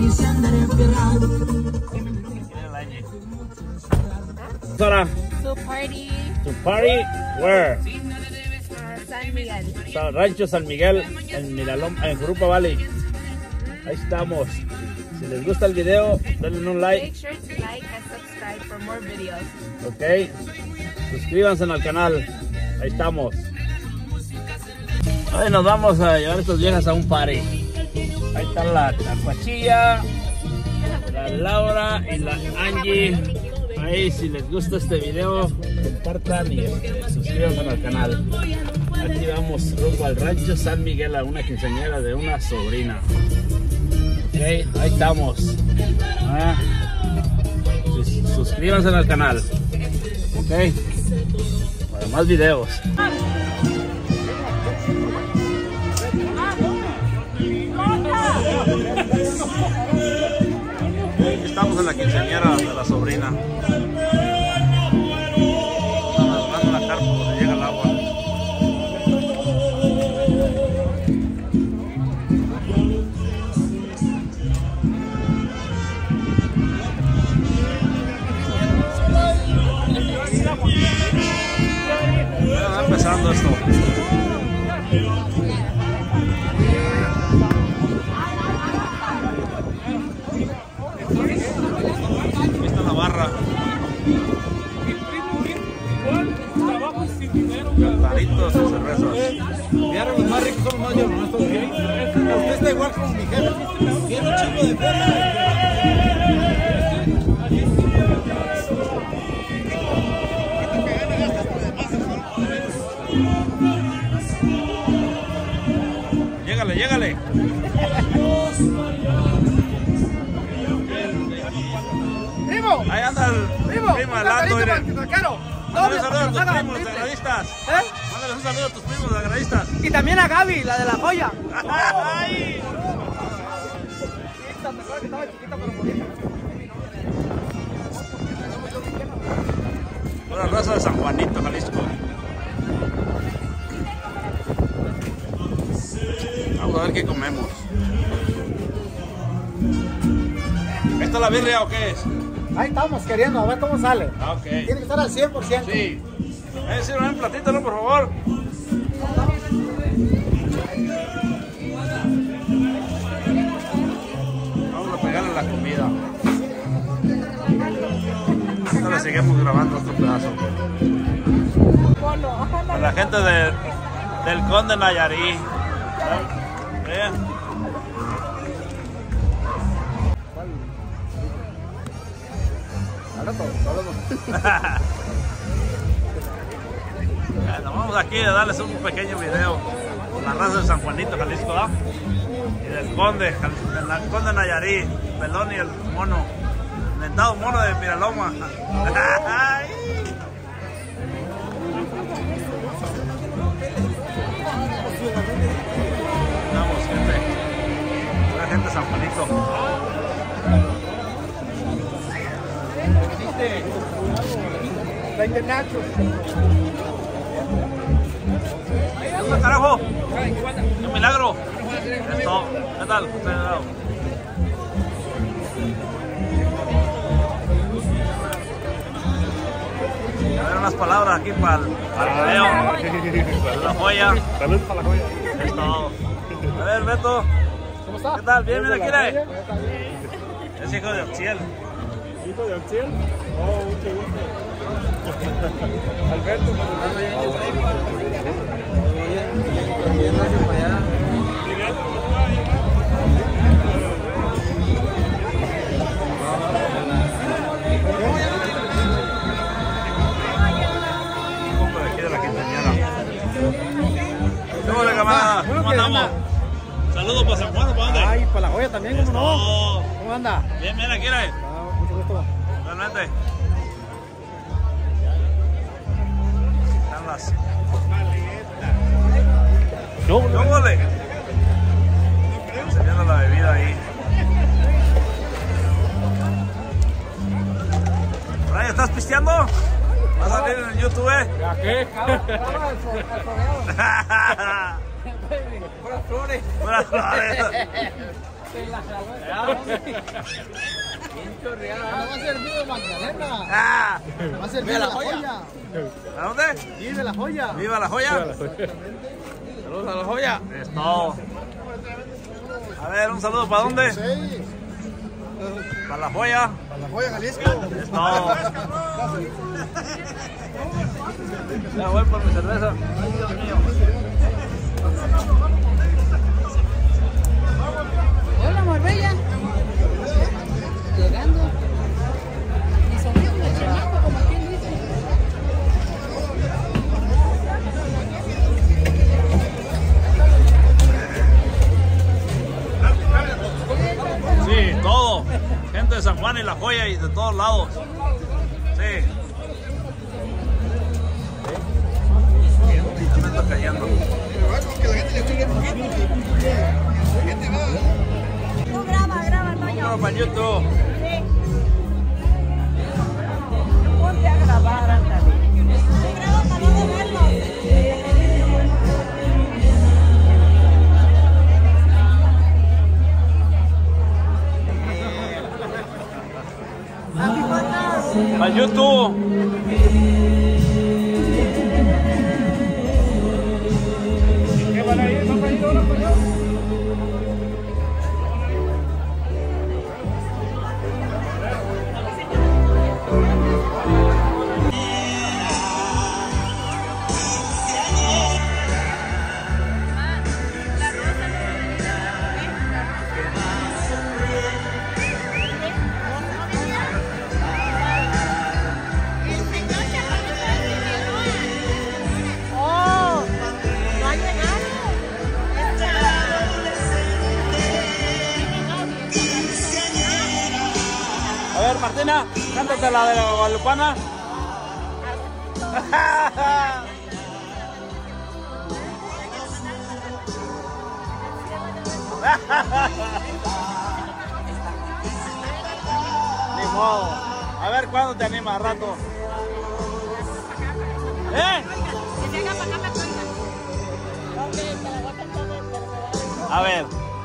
Sara, To party. to party where? San Miguel. Rancho San Miguel en Miraloma, en Jurupa Valley. Ahí estamos. Si les gusta el video, denle un like. Make sure to like and subscribe for more videos. Ok. Suscríbanse al canal. Ahí estamos. Hoy nos vamos a llevar a estas viejas a un party. Ahí está la Cuachilla, la Laura y la Angie. Ahí, si les gusta este video, compartan y suscríbanse al canal. Aquí vamos rumbo al Rancho San Miguel a una quinceañera de una sobrina. Ok, ahí estamos. Suscríbanse al canal. Ok, para más videos. Estamos en la quinceañera de la sobrina. Están armando la carpa donde llega el agua. Ya está empezando esto. Cantaritos y cervezas. Vieron los más ricos son los más llorones. Usted está igual como mi jefe. Tiene un chingo de feria. Llégale, llégale. ¡Primo! Ahí anda el primo helando, miren. Mándale un saludo a tus primos de agradistas. Mándale un saludo a tus primos de agradistas. Y también a Gaby, la de la joya. ¡Ay! Una raza de San Juanito, Jalisco. Vamos a ver qué comemos. ¿Esta es la birria o qué es? Ahí estamos queriendo, a ver cómo sale. Ah, ok. Tiene que estar al 100%. Sí. Sirvan un platito, ¿no? Por favor. Vamos a pegarle la comida. Ahora le seguimos grabando otro pedazo. A la gente del Conde Nayarit. Vean. Bueno, vamos aquí a darles un pequeño video con la raza de San Juanito, Jalisco, ¿ah? Y del Conde Nayarit, Pelón y el mono, inventado mono de Miraloma. Vamos, gente, la gente de San Juanito. Like the natural. ¿Qué carajo? ¡Qué milagro! Esto, ¿qué tal? A ver unas palabras aquí para el video. La joya. Salud para la joya. Es todo. A ver, Beto. ¿Cómo está? ¿Qué tal? Bien, mira, aquí. Es hijo de Oxiel. ¿Hijo de Oxiel? Oh, mucho gusto. Alberto. Compa de aquí de la quinceañera. ¿Cómo le, camarada? ¿Cómo andamos? Saludos para San Juan, ¿para dónde? Ay, para la joya también, ¿cómo no? ¿Cómo anda? Bien, bien, aquí. Mucho gusto. Realmente. Están las... ¿Cómo le? Enseñando la bebida ahí. Brian, ¿estás pisteando? ¿Va a salir en el YouTube? ¿A qué? Buenas flores. Buenas flores. Va a servir de Magdalena. Ah, Va a servir de la joya. ¿a dónde? Vive la joya. ¡Viva la joya! Saludos a la joya. Es todo. A ver, un saludo para dónde? Sí. Para la joya. Para la joya Jalisco. Es todo. Ya voy por mi cerveza. Ay, Dios mío. Hola, Marbella. Llegando. Y sonrió con el chamaco, como quien dice. Sí, todo. Gente de San Juan y la joya y de todos lados. Sí. Ya me ando cayendo. Que la gente le sigue un poquito. La gente va. Tú graba, Toño. Vámonos para YouTube. Ponte a grabar, ándale. Tú graba para no vernos. Para YouTube. ¿Qué van a ir? ¿Van a ir ahora para allá? Oh, no ha llegado. A ver, Martina, cántate la de la Guadalupana. Ni modo. A ver cuándo te animas a rato. ¿Eh? A ver.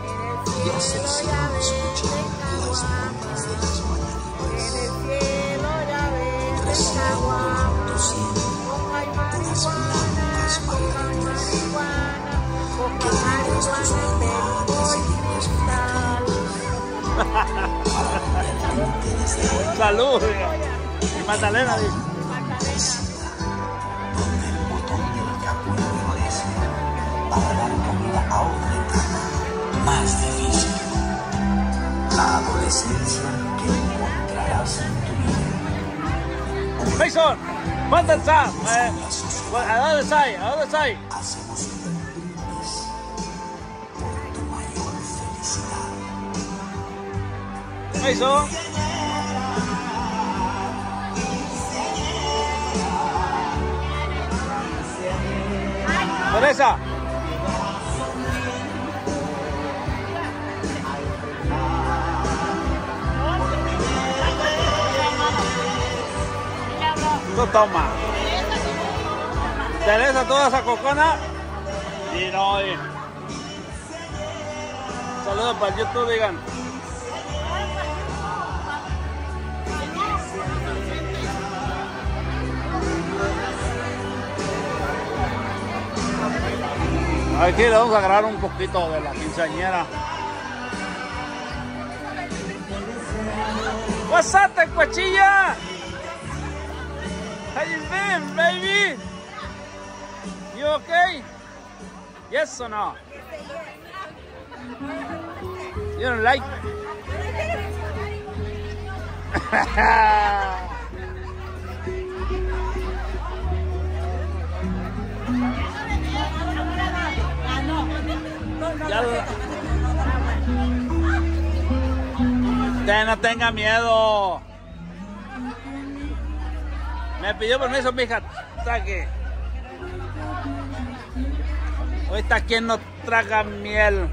Salud. Y Magdalena dice. Donde el botón del capullo florece para dar cabida a otra etapa más difícil. La adolescencia que encontrarás en tu vida. Mason, ¿cuánto está? ¿A dónde está? ¿A dónde está? Hacemos un brindis por tu mayor felicidad. Mason. Teresa. Tú toma. Teresa, toda esa cocona. Y no, saludos para el YouTube, digan. Aquí le vamos a agarrar un poquito de la quinceañera. What's up, Tecuachilla? How you been, baby? You okay? Yes or no? You don't like? Usted no tenga miedo. Me pidió permiso, mija. Trague. Ahorita quien no traga miel.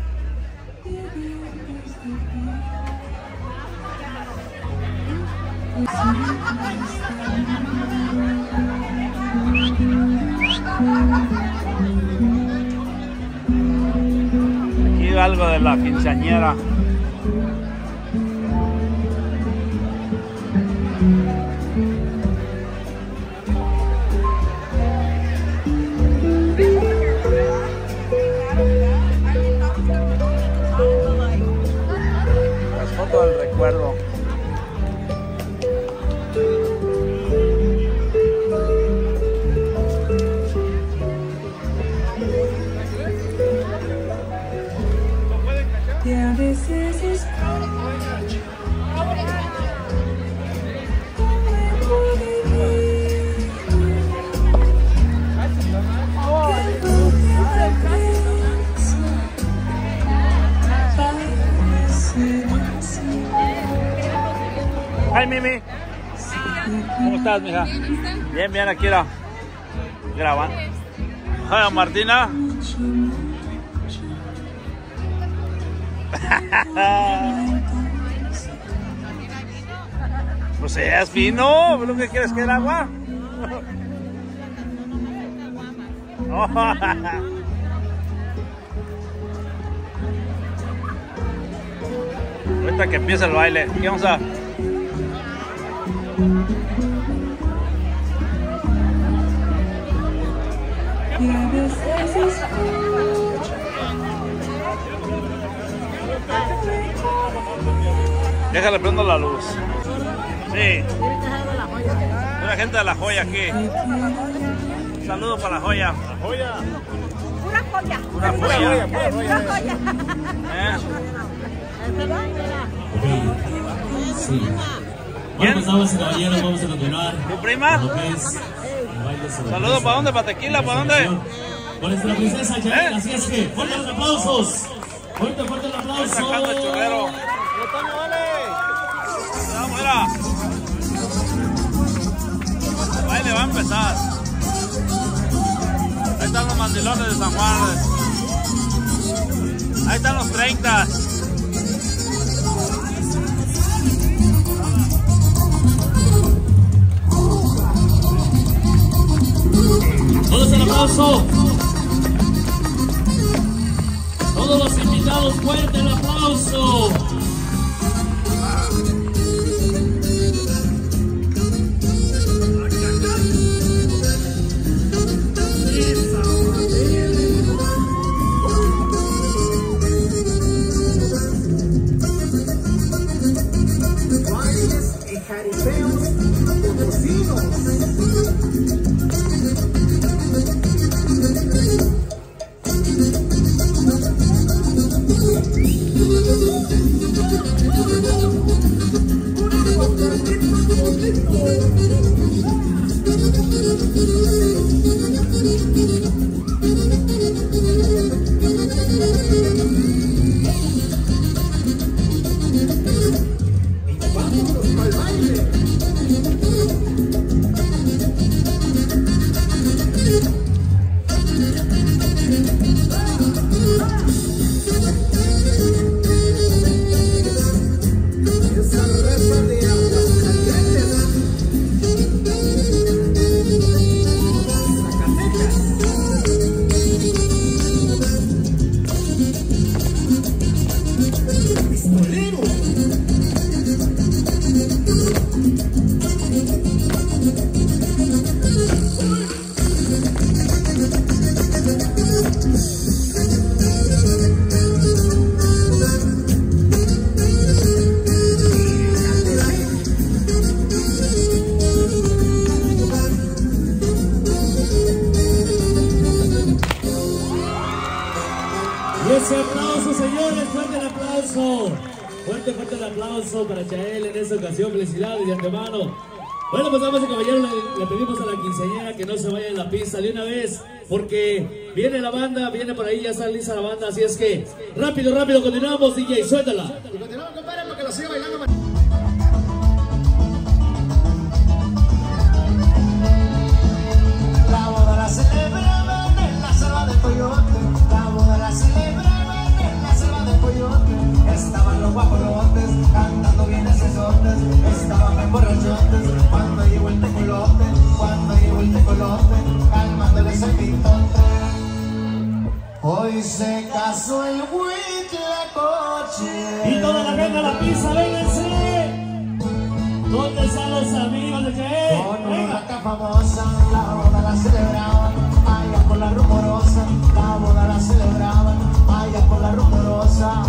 Aquí algo de la quinceañera. Hi, Mimi. ¿Cómo estás, mija? Bien, bien, aquí era grabando. Hola, Martina. Pues es fino, ¿lo que quieres que el agua? Ahorita que empieza el baile, ¿qué vamos a? Déjale prendo la luz. Sí. Una gente de La Joya aquí. Un saludo para La Joya. La joya. Pura joya. Pura joya. Pura joya. Sí. Bueno, pues damas y caballeros, vamos a continuar. ¿Tu prima? Lo que es el baile sobre Saludos, ¿para dónde? ¿Para Tequila? ¿Para dónde? Con nuestra princesa Jael, así es que fuertes los aplausos. Fuerte el aplauso. Sacando el chorrero. Vamos, mira. El baile va a empezar. Ahí están los mandilones de San Juan. Ahí están los 30. Todos el aplauso. Todos los invitados, fuerte el aplauso. Ese aplauso, señores, fuerte el aplauso. Fuerte el aplauso para Jael en esta ocasión. Felicidades de antemano. Bueno, pues damas y caballeros, le pedimos a la quinceañera que no se vaya en la pista de una vez, porque viene la banda, viene por ahí, ya está lista la banda, así es que rápido, continuamos, DJ, suéltala. Y continuamos, compadre, porque lo sigue bailando. La boda la celebraban en la selva del Coyote. La boda la celebraban en la selva del Coyote. Estaban los guapolotes cantando bien esesotes. Estaban bien borrachotes cuando llegó el tecolote. Cuando llegó el tecolote, calmándoles el pitote. Hoy se casó el Huitlacoche. Y toda la gente a la pista, vénganse. ¿Dónde están los amigos de Jael? Con una caja famosa, la boda la celebraban allá por la rumorosa. La boda la celebraban allá por la rumorosa.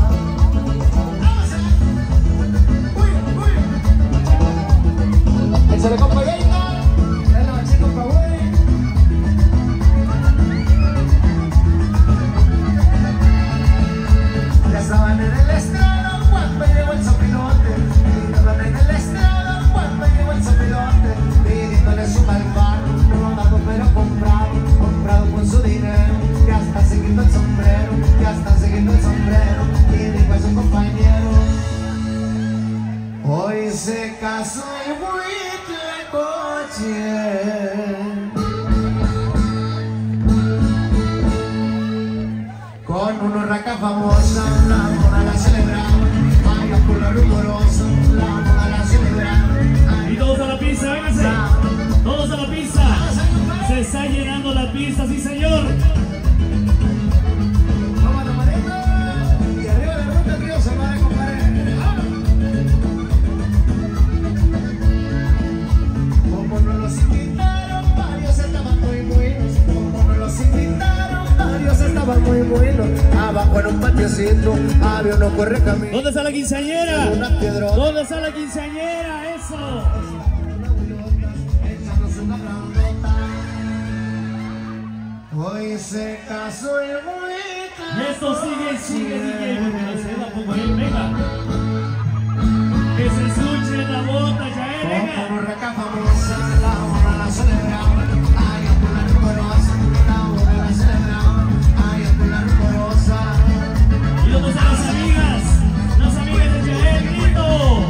Se le compañera, de la chica Pagüey. Ya estaban en el estrado. Con una raca famosa, la moda la celebramos. Vaya por la rumorosa, la moda la celebramos. Y todos a la pista, vénganse. Todos a la pista. Se está llenando la pista, sí señor. Vamos a la maneta. Y arriba de la ruta el río se va a compadre. Como nos los invitaron, varios estaban muy buenos. Como nos los invitaron, varios estaban muy buenos. Abajo en un patiocito había uno corre camino. ¿Dónde está la quinceañera? Una piedrota. ¿Dónde está la quinceañera? Eso. Hoy se casó el bonito. Esto sigue, DJ, porque no se va a poner, venga. Que se escuche la bota, ya venga. Como raca famosa, la hora la celebramos. Ay, a por la rumorosa, la hora la celebramos. Ay, a por la rumorosa. Y dónde están las amigas de Yael, grito.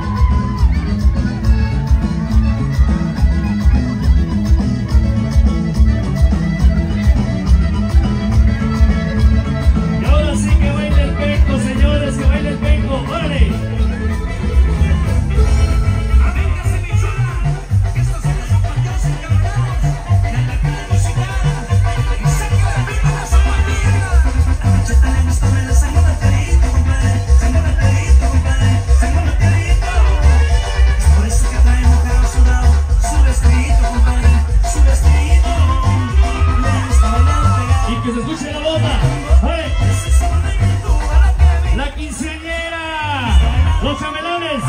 Y ahora sí que baila el penco, señores, que baila el penco, órale. Y que se escuche la bota. ¡Hey! La quinceañera. Los chamelones.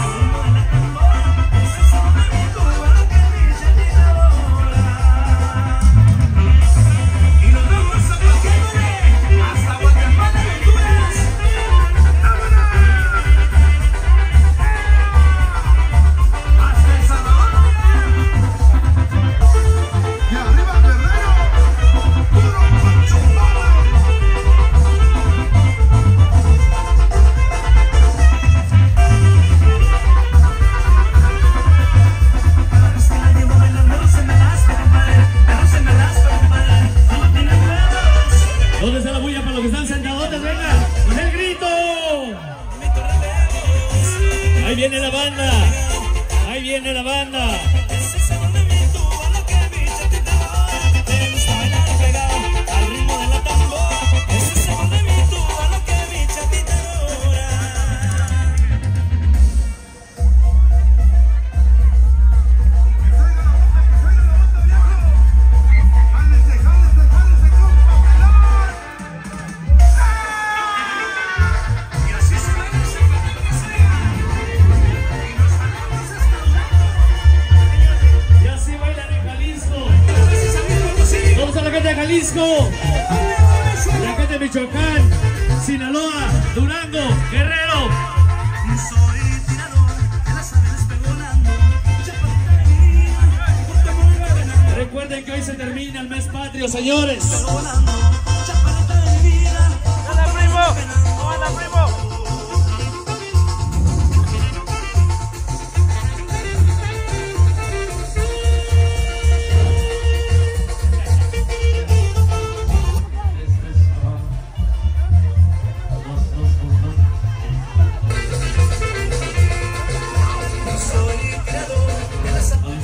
Y nos vamos a Guatemala, hasta Guatemala, Honduras. Hasta El Salvador. Y arriba Guerrero, puro Pachuco. Es que la llevo bailando, se me lasca, compadre. Pero se me lasca, compadre. No tiene huevos. ¿Dónde está la bulla para los que están sentadotes? Venga, con el grito. Ahí viene la banda. Ahí viene la banda. Ese sabor de mi tuba, lo que bicho a ti te va. Te gusta bailar pegado al ritmo de la tambor. Ese sabor de mi tuba, lo que bicho a ti te adora. Que salga la bota, viejo. Jálese, compa, pelón. Y así se baila, se baila, que sea. Y nos jalamos Y así bailan en Jalisco. esta ¿Dónde está la gente de Jalisco? La gente de Michoacán, Sinaloa, Durango, Guerrero. Soy tirador, te la sabes despegolando. Chaparrita de mi vida, porque muy buena. Recuerden que hoy se termina el mes patrio, señores. Despegolando, chaparrita de mi vida. ¡Hola, primo! ¡Hola, primo! Soy tirador, te la sabes.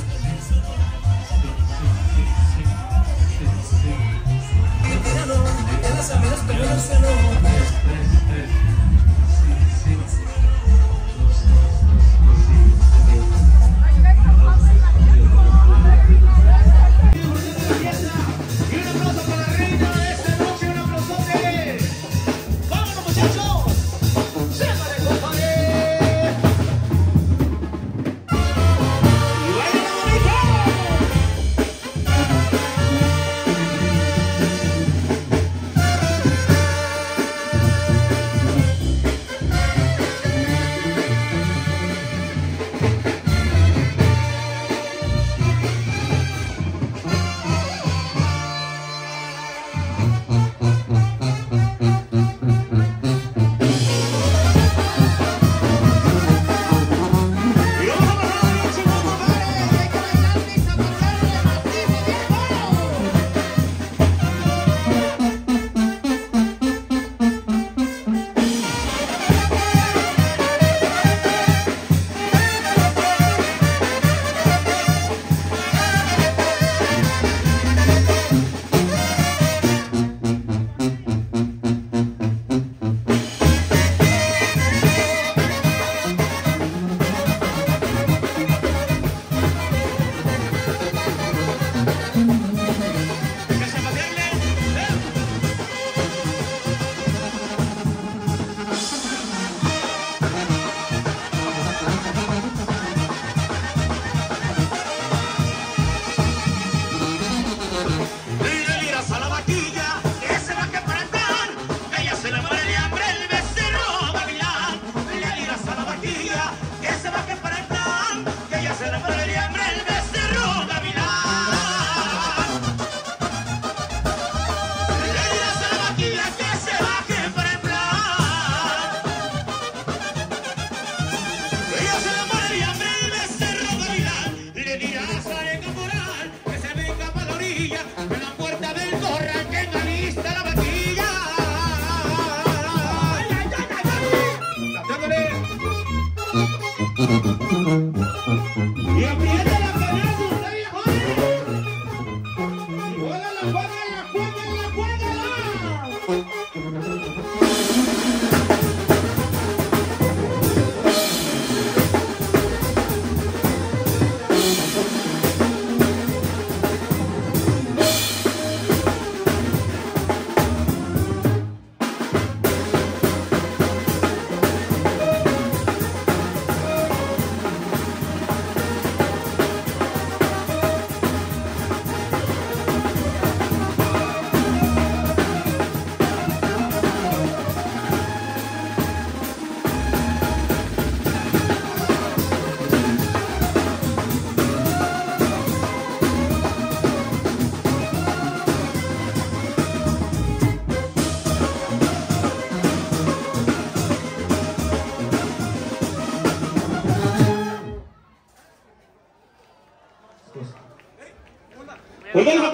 Tirador, te la sabes despegolando.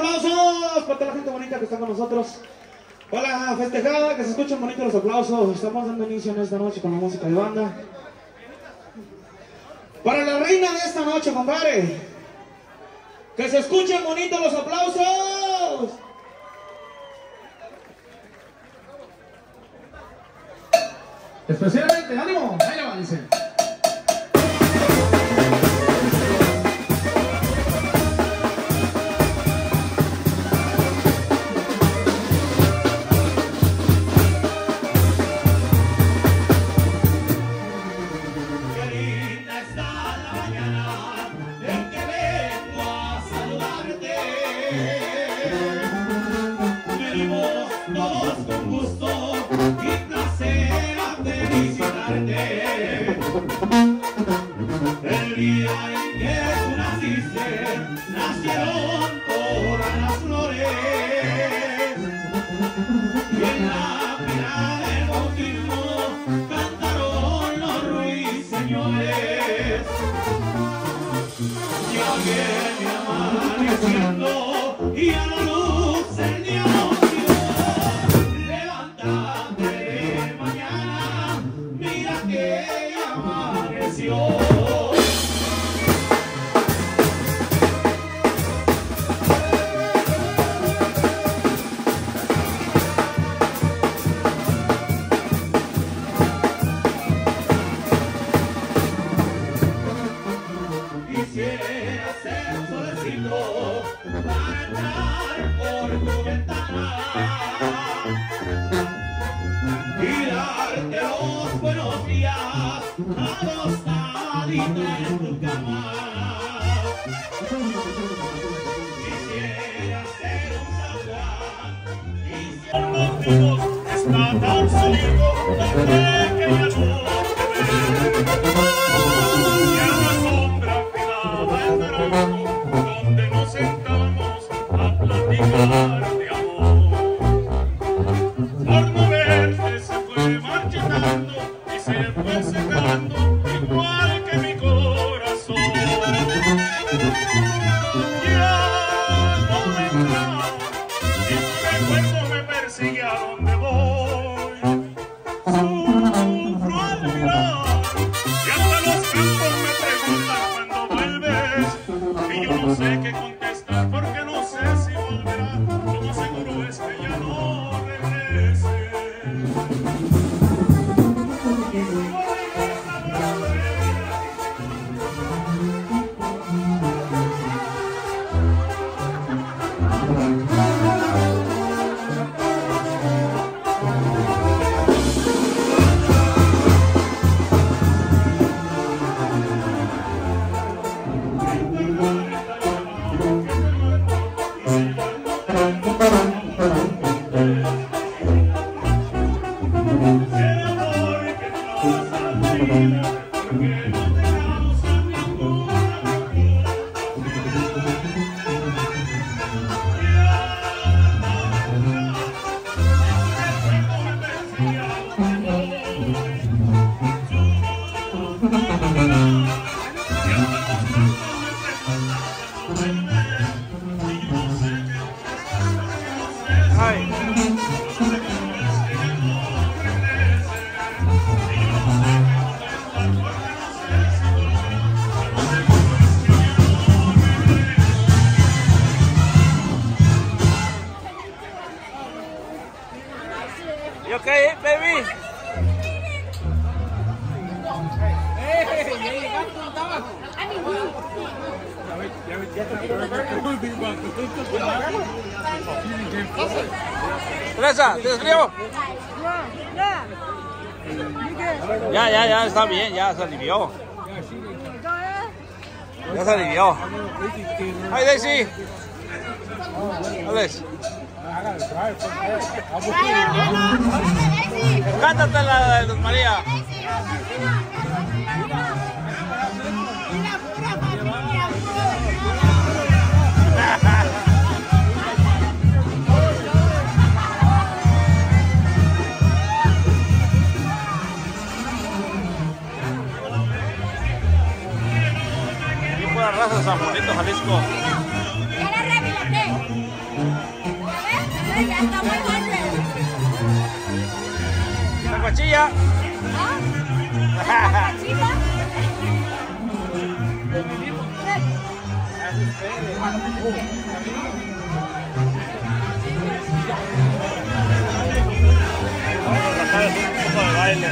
aplausos para toda la gente bonita que está con nosotros. Para la festejada, que se escuchen bonitos los aplausos. Estamos dando inicio en esta noche con la música de banda. Para la reina de esta noche, compadre. Que se escuchen bonitos los aplausos. Especialmente, ánimo, ahí le va, dice. El día en que tú naciste, nacieron todas las flores. Y en la pira del bautismo cantaron los ruiseñores. Ya viene amaneciendo y a la luz el día nos dio. Levántate de mañana, mira que ya amaneció. Quisiera ser un solecito para entrar por tu ventana y darte los buenos días acostadita en tu cama. Quisiera ser un San Juan y ser contigo está tan solido donde que ya no te ve. Donde nos sentamos a platicar de amor. Por no verte se fue marchitando y se fue secando igual que mi corazón. Ya no vendrá y tu recuerdo me persigue a donde voy. Sufro al mirar y hasta los campos me preguntan cuándo vuelves. Y yo no sé qué contestar porque no sé si volverá. Lo más seguro es que ya no regrese. Y si no regresa, You okay, baby? Teresa, ¿te escribo? Ya, está bien, ya se alivió. Ya se alivió. Hi, Daisy. Alex. Cántate la de Luz María. Qué buena raza, San Bonito, Jalisco. Ya la rehabilité. cuachilla. Vamos a sacar un poco de baile.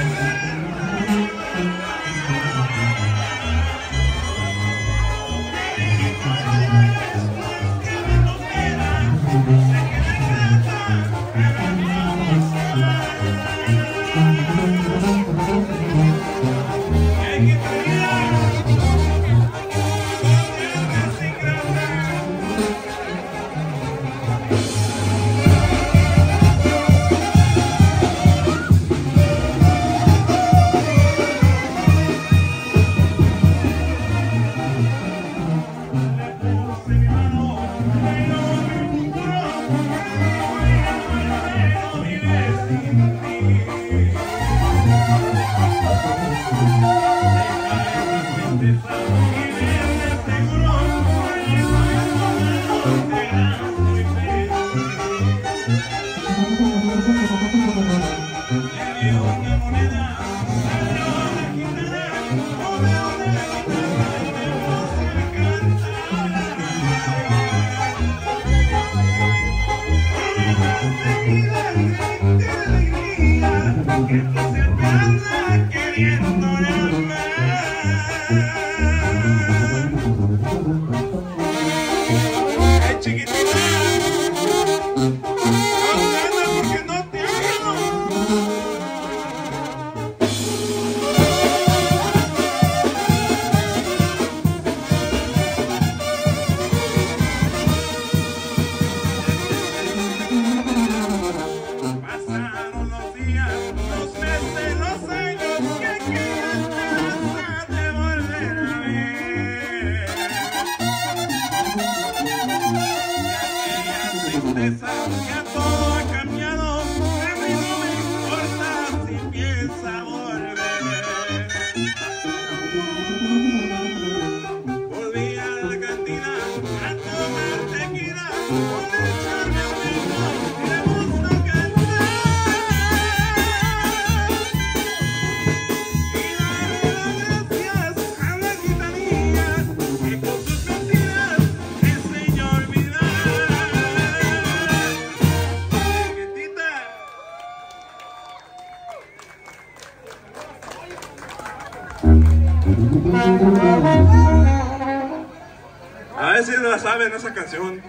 A ver si no la saben esa canción.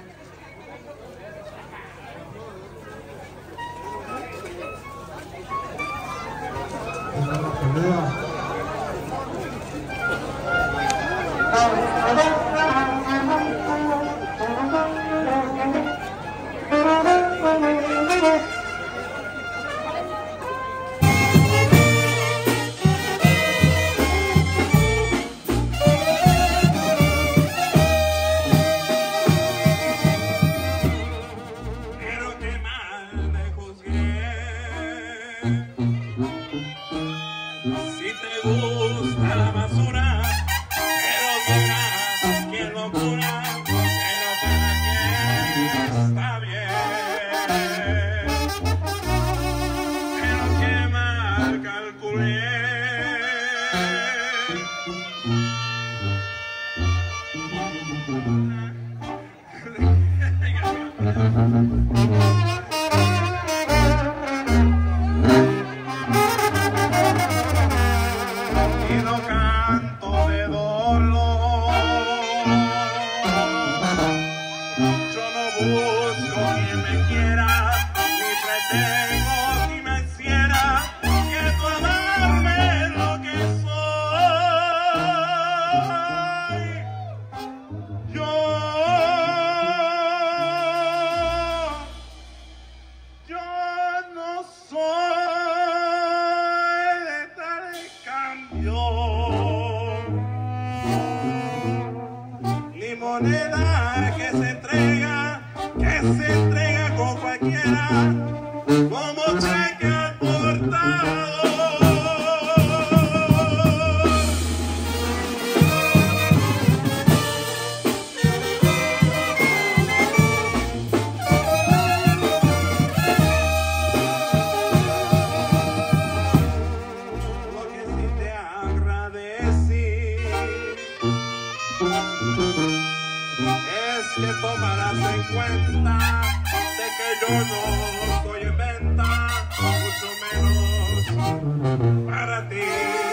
para ti.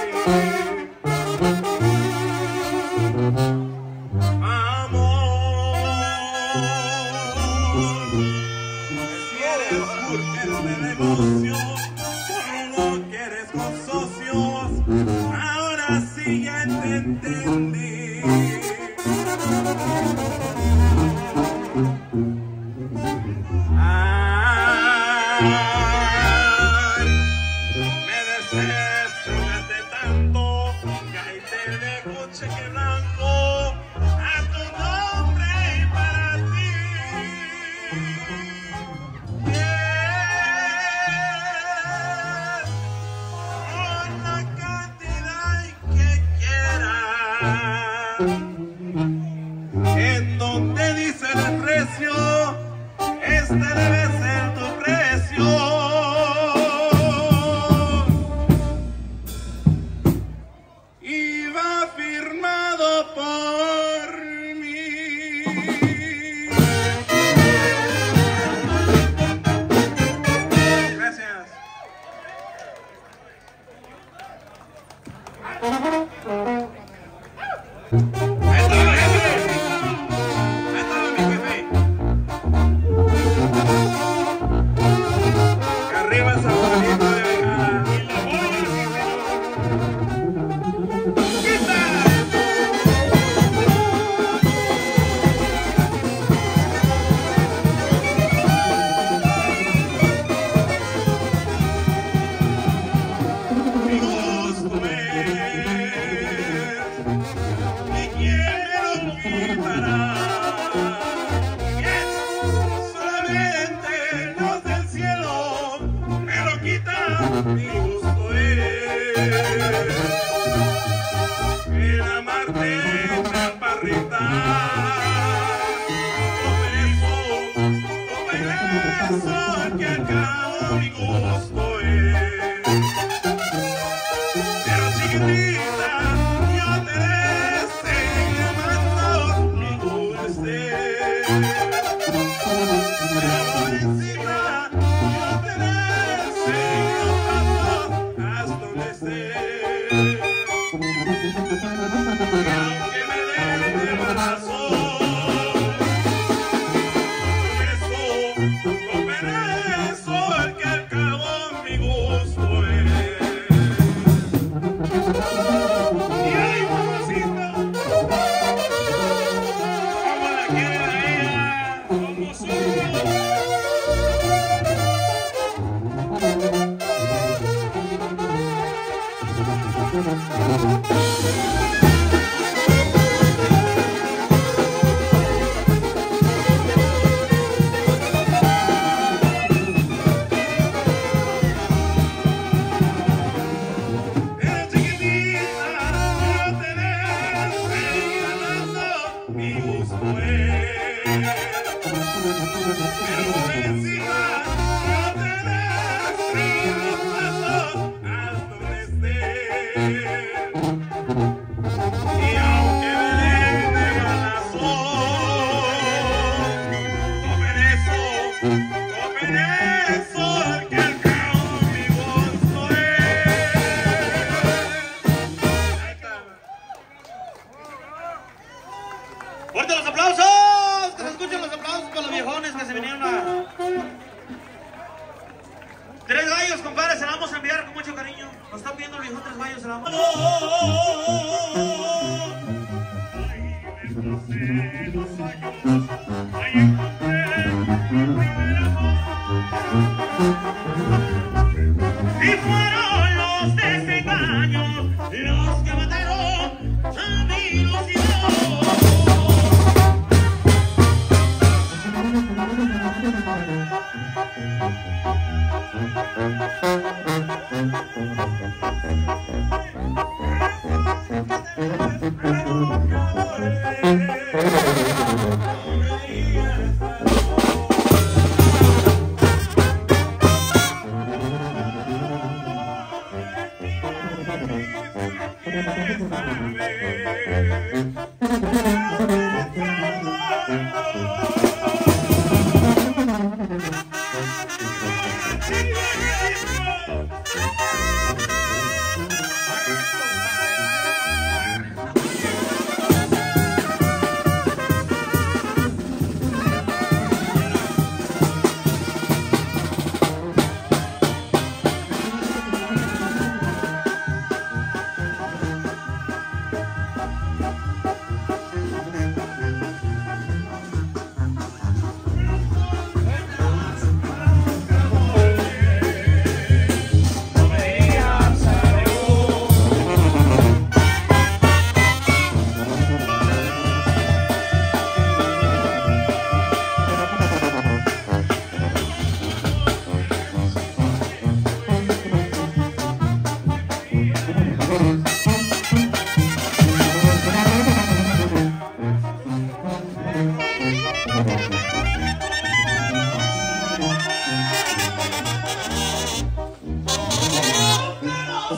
Ahora sí ya te entendí. Ay, me decepcionaste tanto que ahí te dejo cheque blanco a tu nombre y para ti. En donde dice el precio, este debe ser tu precio. Y va firmado por mí. Gracias. Arriba San Juanito de Vergara. Y la bola, mi gusto es, y quién me lo quitará. Solamente los del cielo me lo quitan. Mi gusto es el amarte, chaparrita. Por eso que acabo mi gusto es. Pero chiquitita, yo te seguiré amando. Mi gusto es. ¡Fuerte los aplausos! ¡Que se escuchen los aplausos para los viejones que se vinieron a... 3 gallos, compadre, se la vamos a enviar con mucho cariño. Nos están pidiendo el viejón 3 gallos, se la vamos a y fueron los desengaños los que mataron a mi ilusión.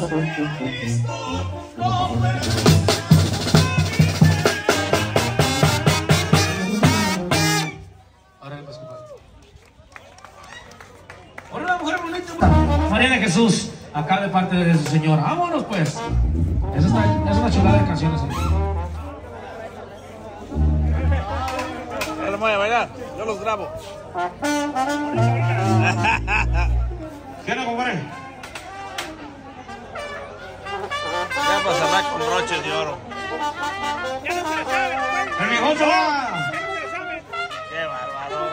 Hola, mujer bonita. María de Jesús, acá de parte de su señora. Vámonos pues. Es una chulada de canciones. Ya lo voy a bailar, yo los grabo. ¿Qué no, compadre? Ya para cerrar con broches de oro. ¡El viejón se va! ¡Qué bárbaro!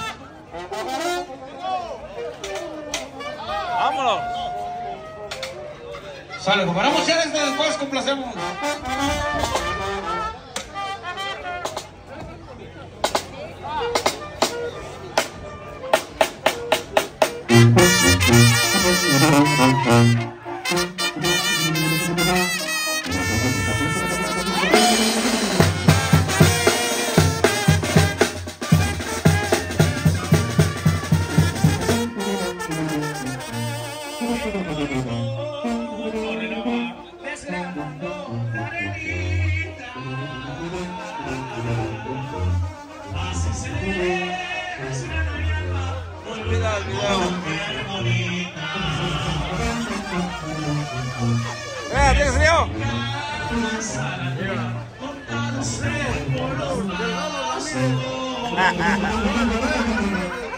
¡Vámonos! Sale, compadre. Vamos a hacer esto, después complacemos. Mira el video. ¿Tienes frío?